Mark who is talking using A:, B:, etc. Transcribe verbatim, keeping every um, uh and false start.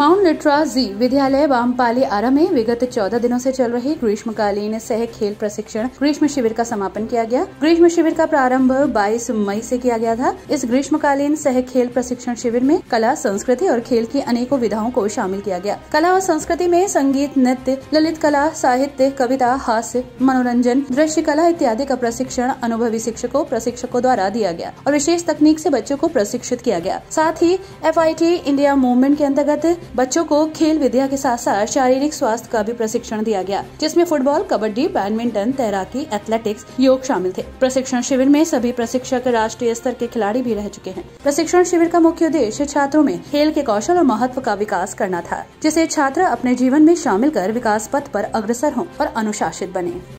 A: Mount लिटराजी विद्यालय वामपाली आरा में विगत चौदह दिनों से चल रही ग्रीष्मकालीन सह खेल प्रशिक्षण ग्रीष्म शिविर का समापन किया गया। ग्रीष्म शिविर का प्रारंभ बाईस मई से किया गया था। इस ग्रीष्मकालीन सह खेल प्रशिक्षण शिविर में कला, संस्कृति और खेल की अनेकों विधाओं को शामिल किया गया। कला और संस्कृति में संगीत, नृत्य, ललित कला, साहित्य, कविता, हास्य, मनोरंजन, दृश्य कला इत्यादि का प्रशिक्षण अनुभवी शिक्षकों प्रशिक्षकों द्वारा दिया गया और विशेष तकनीक से बच्चों को प्रशिक्षित किया गया। साथ ही F I T India movement के अंतर्गत बच्चों को खेल विद्या के साथ साथ शारीरिक स्वास्थ्य का भी प्रशिक्षण दिया गया, जिसमें फुटबॉल, कबड्डी, बैडमिंटन, तैराकी, एथलेटिक्स, योग शामिल थे। प्रशिक्षण शिविर में सभी प्रशिक्षक राष्ट्रीय स्तर के खिलाड़ी भी रह चुके हैं। प्रशिक्षण शिविर का मुख्य उद्देश्य छात्रों में खेल के कौशल और महत्व का विकास करना था, जिसे छात्र अपने जीवन में शामिल कर विकास पथ पर अग्रसर हों और अनुशासित बने।